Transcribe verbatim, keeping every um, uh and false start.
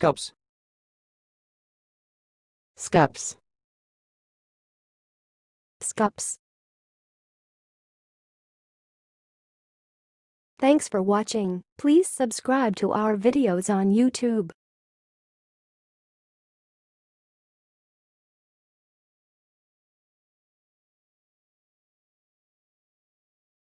Scups. Scups. Scups. Thanks for watching. Please subscribe to our videos on YouTube.